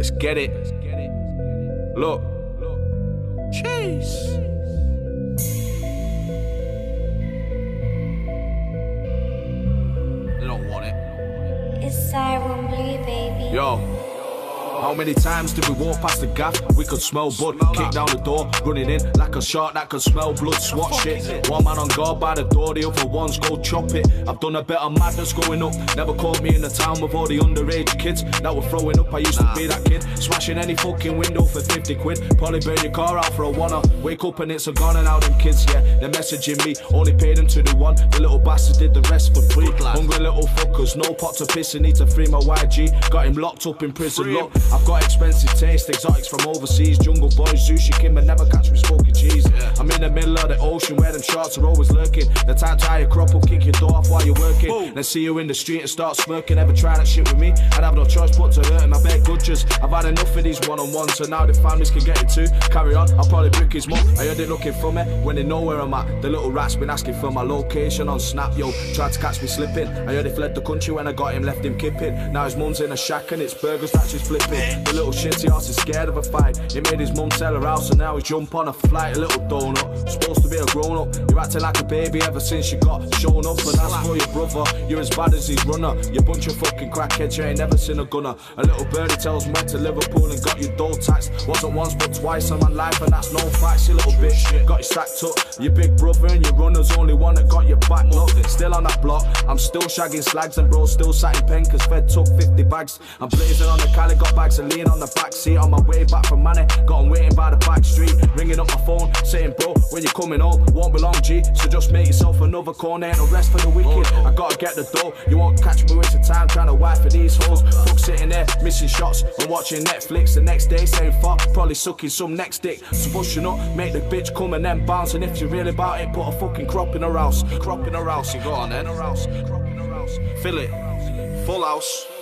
Let's get it. Look. Cheese. They don't want it. It's Siren Blue, baby. Yo. How many times did we walk past the gaff? We could smell bud, kick down the door, running in like a shark that could smell blood, swat shit. One man on guard by the door, the other ones go chop it. I've done a bit of madness growing up, never caught me in the town with all the underage kids that were throwing up. I used to be that kid, smashing any fucking window for 50 quid. Probably burn your car out for a wanna. Wake up and it's a gone and out them kids, yeah. They're messaging me, only paid them to do one. The little bastards did the rest for free. Hungry little fuckers, no pot to piss and need to free my YG. Got him locked up in prison, look. I've got expensive taste, exotics from overseas, jungle boys, sushi king, but never catch me smoking cheese. I'm in the middle of the ocean where them sharks are always lurking. The time to tie your crop up, kick your door off while you're working. Then see you in the street and start smirking. Ever try that shit with me? I'd have no choice but to hurt him. I beg gudges. I've had enough of these one-on-ones, so now the families can get it too. Carry on, I'll probably brick his mum. I heard it looking for me when they know where I'm at. The little rat's been asking for my location on Snap, yo. Tried to catch me slipping. I heard he fled the country when I got him, left him kipping. Now his mum's in a shack and it's burgers that she's flipping. The little shitty ass is scared of a fight. He made his mum sell her house and now he jump on a flight. A little donut, supposed to be a grown up. You're acting like a baby ever since you got shown up. And that's for your brother, you're as bad as his runner. You bunch of fucking crackheads, you ain't never seen a gunner. A little birdie tells me went to Liverpool and got your dough taxed. Wasn't once but twice on my life and that's no facts. You little bitch, got you sacked up. Your big brother and your runner's only one that got your back. Look, still on that block, I'm still shagging slags and bro still sat in pen cause Fed took 50 bags. I'm blazing on the Cali, got bags and lean on the back seat. On my way back from Manny, got him waiting by the back street. Ringing up my phone, saying bro, when you're coming home, won't be long G. So just make yourself another corner, ain't no rest for the wicked. I gotta get the dough, you won't catch me wasting time trying to wipe for these hoes. Fuck sitting there, missing shots and watching Netflix. The next day saying fuck, probably sucking some next dick. So pushing up, make the bitch come and then bounce. And if you're really about it, put a fucking crop in her house. Crop in her house, you go on then. Fill it, full house.